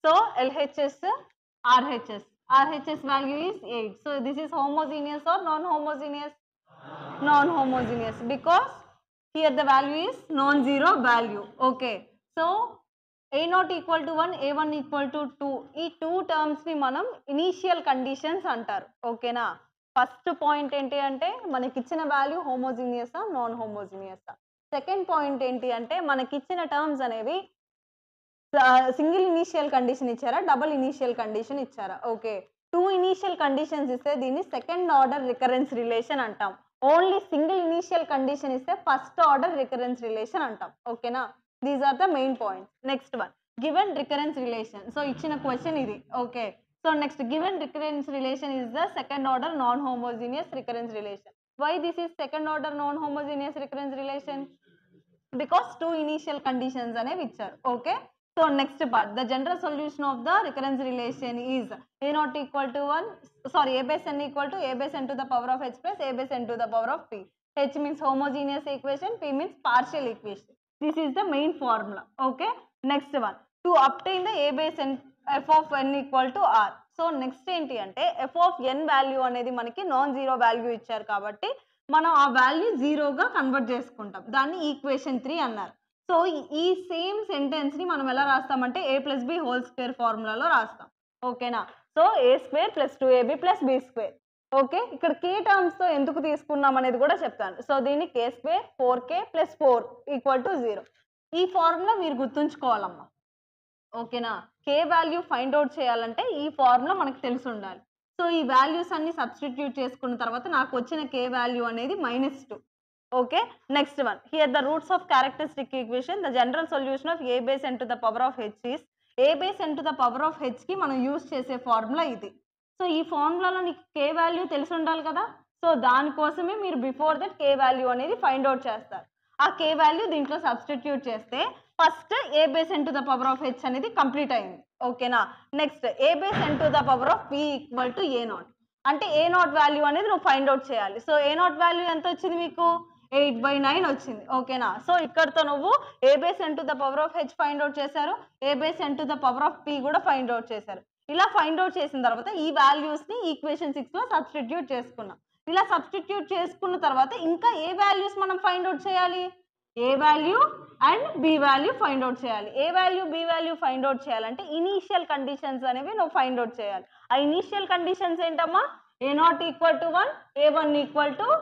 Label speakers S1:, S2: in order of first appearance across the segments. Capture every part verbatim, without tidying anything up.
S1: So L H S, R H S. R H S value is eight. So this is homogeneous or non-homogeneous? Non-homogeneous, because here the value is non-zero value. Okay. So A naught equal to one, A one equal to two. ఈ two terms ని మనం initial conditions అంటారు. ఓకేనా? First point ఏంటి అంటే మనకి ఇచ్చిన value homogeneous non homogeneous. Second point ఏంటి అంటే మనకి ఇచ్చిన టర్మ్స్ అనేవి సింగిల్ ఇనీషియల్ కండిషన్ ఇచ్చారా, డబుల్ ఇనీషియల్ కండిషన్ ఇచ్చారా? ఓకే, టూ ఇనీషియల్ కండిషన్స్ ఇస్తే దీన్ని సెకండ్ ఆర్డర్ రికరెన్స్ రిలేషన్ అంటాం. ఓన్లీ సింగిల్ ఇనీషియల్ కండిషన్ ఇస్తే ఫస్ట్ ఆర్డర్ రికరెన్స్ రిలేషన్ అంటాం. ఓకేనా? These are the main points. Next one, given recurrence relation. So ఇచ్చిన question ఇది. Okay, so next, given recurrence relation is the second order non homogeneous recurrence relation. Why this is second order non homogeneous recurrence relation? Because two initial conditions అనేవి ఇచ్చారు. Okay, so next part, the general solution of the recurrence relation is A naught equal to one, sorry, A base n equal to A base n to the power of H plus A base n to the power of P. H means homogeneous equation, P means partial equation. This is the main formula. Okay, next one, to obtain the A base n f of n equal to R. So next enti ante f of n value anedi manaki non zero value ఇచ్చారు కాబట్టి మనం ఆ value జీరోగా convert చేసుకుంటాం. దాన్ని equation three అన్నారు. So ఈ same sentence ని మనం ఎలా రాస్తామంటే A plus B whole square ఫార్ములాలో రాస్తాం. ఓకేనా? So A square plus two AB plus B square. Okay, ఇక్కడ కే టర్మ్స్ తో ఎందుకు తీసుకున్నాం అనేది కూడా చెప్తాను. సో దీన్ని K square four K plus four equal to zero. ఈ ఫార్ములా మీరు గుర్తుంచుకోవాలమ్మా. ఓకేనా? కే వాల్యూ ఫైండ్ అవుట్ చేయాలంటే ఈ ఫార్ములా మనకు తెలిసి ఉండాలి. సో ఈ వాల్యూస్ అన్ని సబ్స్టిట్యూట్ చేసుకున్న తర్వాత నాకు వచ్చిన కే వాల్యూ అనేది minus two. Okay, next one, here the roots of characteristic equation, the general solution of A base n to the power of H is A base n to the power of H కి మనం use చేసే formula ఇది. So ఈ ఫార్ములాలో నీకు కే value తెలిసి ఉండాలి కదా. So దానికోసమే మీరు బిఫోర్ దట్ కే వాల్యూ అనేది ఫైండ్ అవుట్ చేస్తారు. ఆ కే వాల్యూ దీంట్లో సబ్స్టిట్యూట్ చేస్తే first A base N to the power of H అనేది కంప్లీట్ అయింది. ఓకేనా? Next A base N to the power of P equal to A naught. అంటే A naught value అనేది నువ్వు ఫైండ్ అవుట్ చేయాలి. So A naught value ఎంత వచ్చింది మీకు? ఎయిట్ బై నైన్ వచ్చింది. ఓకేనా? సో ఇక్కడతో నువ్వు A base N to the power of H find out చేశారు, A base N to the power of P కూడా ఫైండ్ అవుట్ చేశారు. ఇలా ఫైండ్ అవుట్ చేసిన తర్వాత ఈ వాల్యూస్ ని ఈక్వేషన్ సిక్స్ లో సబ్స్టిట్యూట్ చేసుకున్నాం. ఇలా సబ్స్టిట్యూట్ చేసుకున్న తర్వాత ఇంకా ఏ వాల్యూస్ మనం ఫైండ్ అవుట్ చేయాలి? A value and B value find out చేయాలి. A value B value find out చేయాలంటే ఇనీషియల్ కండిషన్స్ అనేవి నువ్వు ఫైండ్ అవుట్ చేయాలి. ఆ ఇనీషియల్ కండిషన్స్ ఏంటమ్మా? A naught equal to one, A one equal to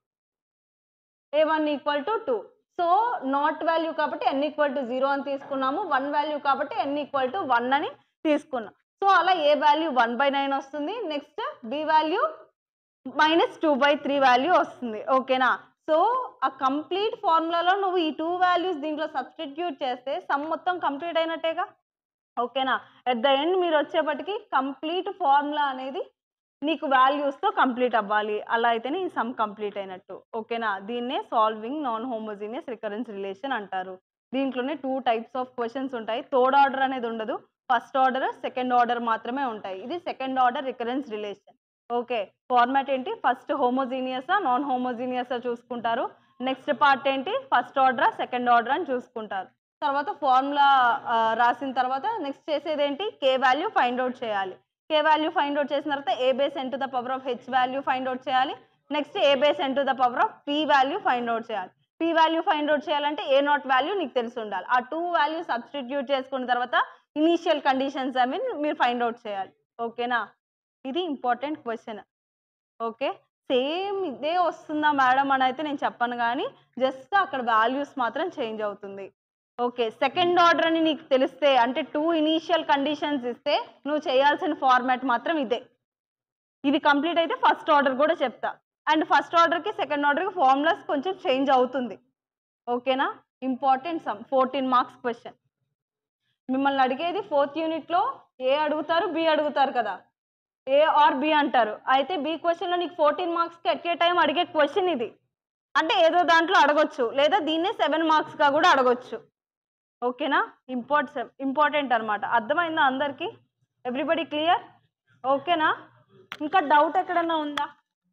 S1: A one equal to two. So naught value కాబట్టి N equal to zero అని తీసుకున్నాము, one value కాబట్టి ఎన్ ఈక్వల్ టు వన్ అని తీసుకున్నాం. So అలా A value one by nine వస్తుంది. Next B value minus two by three value వస్తుంది. ఓకేనా? సో ఆ కంప్లీట్ ఫార్ములాలో నువ్వు ఈ టూ వాల్యూస్ దీంట్లో సబ్స్టిట్యూట్ చేస్తే సమ్ మొత్తం కంప్లీట్ అయినట్టేగా. ఓకేనా? ఎట్ ద ఎండ్ మీరు వచ్చేపటికి కంప్లీట్ ఫార్ములా అనేది నీకు వాల్యూస్తో కంప్లీట్ అవ్వాలి. అలా అయితేనే ఈ సమ్ కంప్లీట్ అయినట్టు. ఓకేనా? దీన్నే solving non homogeneous recurrence relation అంటారు. దీంట్లోనే టూ టైప్స్ ఆఫ్ క్వశ్చన్స్ ఉంటాయి. థర్డ్ ఆర్డర్ అనేది ఉండదు, ఫస్ట్ ఆర్డర్ సెకండ్ ఆర్డర్ మాత్రమే ఉంటాయి. ఇది second order recurrence relation. Okay, format ఏంటి? ఫస్ట్ హోమోజీనియసా నాన్ హోమోజీనియసా చూసుకుంటారు. నెక్స్ట్ పార్ట్ ఏంటి? ఫస్ట్ ఆర్డర్ సెకండ్ ఆర్డర్ అని చూసుకుంటారు. తర్వాత ఫార్ములా రాసిన తర్వాత నెక్స్ట్ చేసేది ఏంటి? కే వాల్యూ ఫైండ్ అవుట్ చేయాలి. కే వాల్యూ ఫైండ్ అవుట్ చేసిన తర్వాత A base N to the power of H value find out చేయాలి. Next A base N to the power of P value find out చేయాలి. P value find out చేయాలంటే A naught value నీకు తెలిసి ఉండాలి. ఆ two value substitute చేసుకున్న తర్వాత initial conditions I mean మీరు ఫైండ్ అవుట్ చేయాలి. ఓకేనా? ఇది ఇంపార్టెంట్ క్వశ్చన్. ఓకే, సేమ్ ఇదే వస్తుందా మేడం అని అయితే నేను చెప్పను, కానీ జస్ట్ అక్కడ వాల్యూస్ మాత్రం చేంజ్ అవుతుంది. ఓకే, సెకండ్ ఆర్డర్ అని నీకు తెలిస్తే అంటే టూ ఇనీషియల్ కండిషన్స్ ఇస్తే నువ్వు చేయాల్సిన ఫార్మాట్ మాత్రం ఇదే. ఇది కంప్లీట్ అయితే ఫస్ట్ ఆర్డర్ కూడా చెప్తా. అండ్ ఫస్ట్ ఆర్డర్కి సెకండ్ ఆర్డర్కి ఫార్ములాస్ కొంచెం చేంజ్ అవుతుంది. ఓకేనా? Important sum, fourteen marks question. మిమ్మల్ని అడిగేది ఫోర్త్ యూనిట్లో ఏ అడుగుతారు, బి అడుగుతారు కదా. ఏ ఆర్ బి అంటారు. అయితే బి క్వశ్చన్లో నీకు ఫోర్టీన్ మార్క్స్కి ఎట్ ఏ టైం అడిగే క్వశ్చన్ ఇది. అంటే ఏదో దాంట్లో అడగొచ్చు, లేదా దీన్నే సెవెన్ మార్క్స్గా కూడా అడగొచ్చు. ఓకేనా? ఇంపార్టెంట్ ఇంపార్టెంట్ అనమాట. అర్థమైందా అందరికీ? Everybody clear? ఓకేనా? ఇంకా డౌట్ ఎక్కడన్నా ఉందా?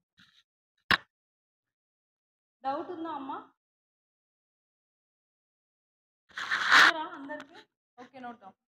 S1: డౌట్ ఉందా అమ్మా? క్లియరా అందరికీ? Okay, note down.